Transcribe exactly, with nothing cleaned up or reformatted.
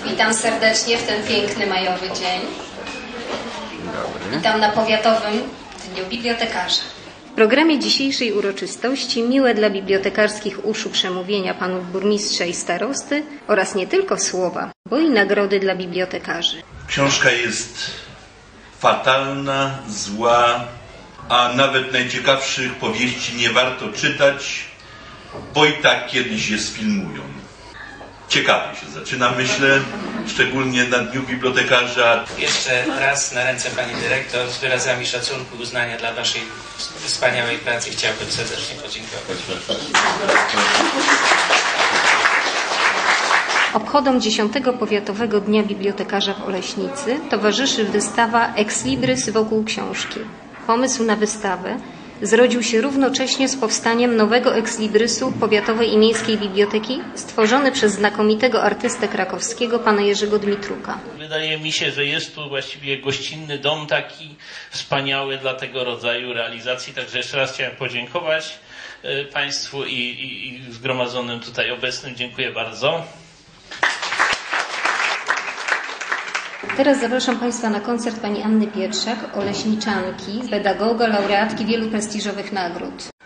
Witam serdecznie w ten piękny majowy dzień. Dobry. Witam na Powiatowym Dniu Bibliotekarza. W programie dzisiejszej uroczystości miłe dla bibliotekarskich uszu przemówienia panów burmistrza i starosty oraz nie tylko słowa, bo i nagrody dla bibliotekarzy. Książka jest fatalna, zła, a nawet najciekawszych powieści nie warto czytać, bo i tak kiedyś je sfilmują. Ciekawie się zaczyna, myślę, szczególnie na Dniu Bibliotekarza. Jeszcze raz na ręce Pani Dyrektor z wyrazami szacunku i uznania dla Waszej wspaniałej pracy chciałbym serdecznie podziękować. Obchodom dziesiątego Powiatowego Dnia Bibliotekarza w Oleśnicy towarzyszy wystawa Ex Libris wokół książki. Pomysł na wystawę zrodził się równocześnie z powstaniem nowego Ex Librisu Powiatowej i Miejskiej Biblioteki, stworzony przez znakomitego artystę krakowskiego, pana Jerzego Dmitruka. Wydaje mi się, że jest tu właściwie gościnny dom taki wspaniały dla tego rodzaju realizacji. Także jeszcze raz chciałem podziękować Państwu i, i, i zgromadzonym tutaj obecnym. Dziękuję bardzo. Teraz zapraszam Państwa na koncert pani Anny Pietrzak, oleśniczanki, pedagoga, laureatki wielu prestiżowych nagród.